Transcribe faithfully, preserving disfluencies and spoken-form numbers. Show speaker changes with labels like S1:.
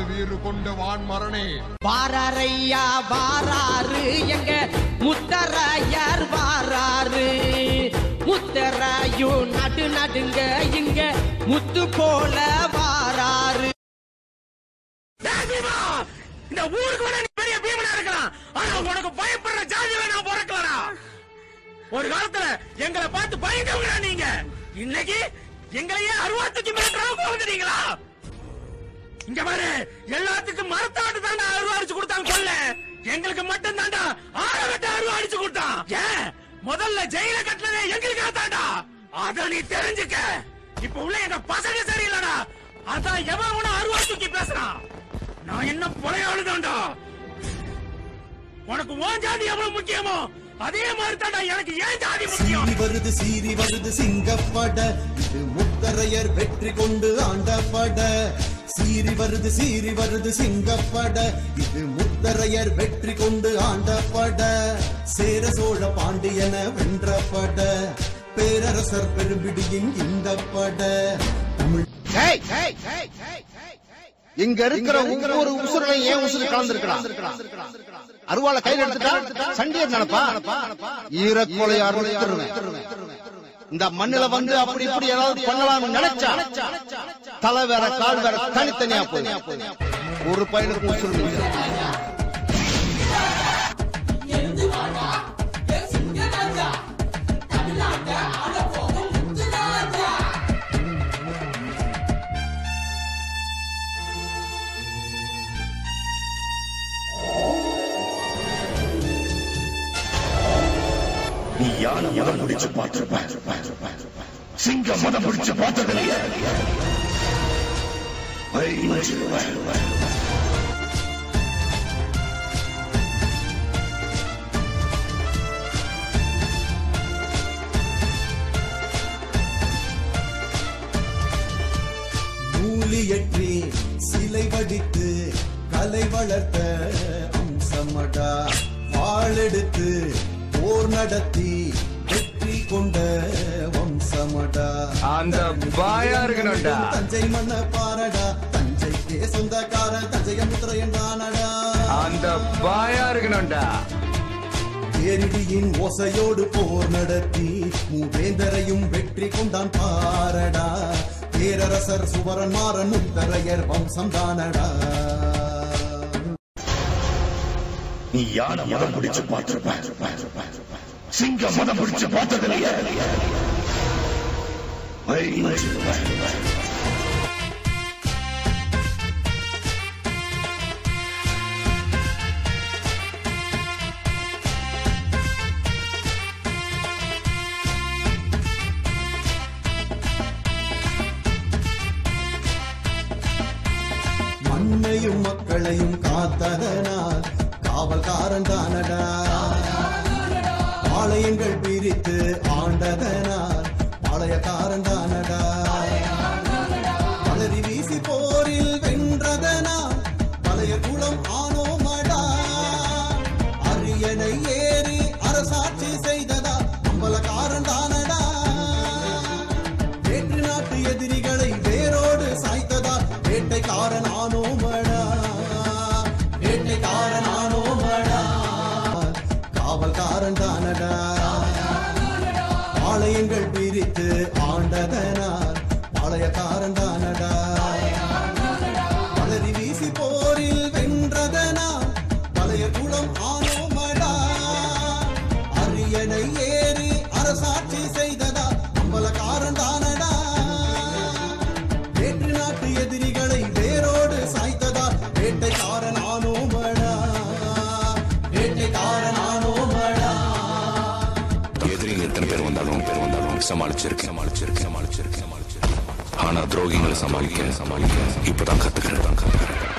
S1: வீறு கொண்ட வான் மரணே
S2: வாராரையா வாராரு எங்க முத்தராயார் வாராரு முத்தராயும் நடு நடுங்க இங்க முத்து போல வாராரு.
S3: இந்த ஊருக்கு வேணா நீ பெரிய பீமனா இருக்கலாம், ஆனா உனக்கு பயப்படுற ஜாதியில நான் பிறக்கலாம். ஒரு காலத்துல எங்களை பார்த்து பயந்தவங்களா நீங்க, இன்னைக்கு எங்களையே அருவாத்துக்கு மிரட்டுறவங்க வந்துட்டீங்களா? இங்க பாரு, எல்லாத்துக்கும் மரத்தாட்டு தாண்டா அருவா அடிச்சு கொடுத்தாங்க சொல்ல, எங்களுக்கு மட்டும் தாண்டா ஆழவட்ட அருவா அடிச்சு கொடுத்தான். ஏன் முதல்ல ஜெயில கட்டினதே எங்களுக்காக தாண்டா, அத நீ தெரிஞ்சுக்க. இப்ப உள்ள எங்க பசங்க சரியில்லடா, அதான் எவன் உன அருவா தூக்கி பேசுறான். நான் என்ன பொழையாளுதான்டா, உனக்கு உன் ஜாதி எவ்வளவு முக்கியமோ அதே மாதிரி தாண்டா எனக்கு ஏன் ஜாதி முக்கியம்.
S4: சீறி வருது சீறி வருது சிங்கப்பட, இது முத்தரையர் வெற்றி கொண்டு ஆண்டப்பட. சீறி வருது சீறி வருது சிங்கப்பட, இது முத்தரையர் வெற்றி கொண்டு ஆண்டப்பட. சேர சோழ பாண்டியன வென்றப்பட, பேரரசர் பெரும்பிடியின் இந்த பட.
S5: இங்க இருக்கிற ஒவ்வொரு உசுரையும் ஏன் உசுறு கலந்துருக்கிறான்? அருவாளை கையில் எடுத்துட்டா சண்டியர் நினைப்பா, ஈரக்கொலை ஆரம்பிச்சிருவேன். இந்த மண்ணில வந்து அப்படி இப்படி ஏதாவது பண்ணலாம்னு நினைச்சா தலை வேற கால் வேற தனித்தனியா போய் ஒரு பையனுக்கு உசுறு.
S3: நீ யானை மதம் பிடிச்சு பார்த்திருப்ப, சிங்க மதம் பிடிச்சு பார்த்ததில்லையே.
S4: மூலியற்றி சிலை வடித்து கலை வளர்த்த அம்சமடா, வாழெடுத்து போர் நடத்தி வெற்றி கொண்ட வம்சமடா.
S1: அந்த பாயா இருக்கணும்டா.
S4: தஞ்சை மன்ன பாரடா, தஞ்சைக்கே சொந்தக்காரன் தஞ்சைய முத்திரையன் தானடா.
S1: அந்த பாயா இருக்கணும்டா.
S4: தேரிடியின் ஓசையோடு போர் நடத்தி மூவேந்தரையும் வெற்றி கொண்டான் பாரடா. பேரரசர் சுவரன் மாறன் முத்தரையர் வம்சம் தானடா.
S3: நீ யானை மதம் பிடிச்சு பார்த்திருப்ப, சிங்க மதம் பிடிச்சு பார்த்ததில்லையே.
S4: மண்ணையும் மக்களையும் காத்ததனால் காவல்காரன் தானடா. பாளையங்கள் பிரித்து ஆண்டதனால் பாளையக்காரன் தானடா. பலரி வீசி போரில் வென்றதனால் பழைய குளம் ஆனோமடா. அரியணை ஏறி அரசாட்சி செய்ததா அம்பலக்காரன் தானடா. வேற்று நாட்டு எதிரிகளை வேரோடு சாய்த்ததா வேட்டைக்காரன் ஆனோமடா. வேட்டைக்காரன் ஆனோமடா. காவல்காரன் தானடா. பாளையங்கள் பிரித்து ஆண்டதனால் பாளையக்காரன் தானடா. பலரி வீசி போரில் வென்றதனால் பழைய குளம் ஆனோமடா. அரியணை ஏறி அரசாட்சி செய்ததா அம்பலக்காரன் தானடா. வேற்று நாட்டு எதிரிகளை வேரோடு சாய்த்ததா வேட்டைக்காரன் ஆனோமடா. வேட்டைக்காரன் ஆனோமடா.
S6: எதிரிங்க எத்தனை பேர் வந்தாலும் பேர் வந்தாலும் சமாளிச்சிருக்கேன் சமாளிச்சிருக்கேன் சமாளிச்சிருக்கேன் சமாளிச்சிருக்கேன். ஆனா துரோகிகளை சமாளிக்க சமாளிக்க இப்பதான் கத்துக்கிறேன் கத்துக்கிறேன்